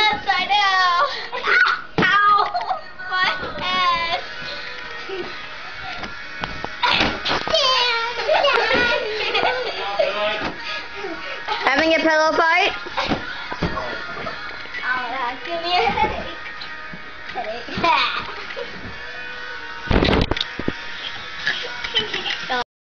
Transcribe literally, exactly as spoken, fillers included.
Yes, I know. Ow! My head. Having a pillow fight? Oh, that give me a headache. Headache.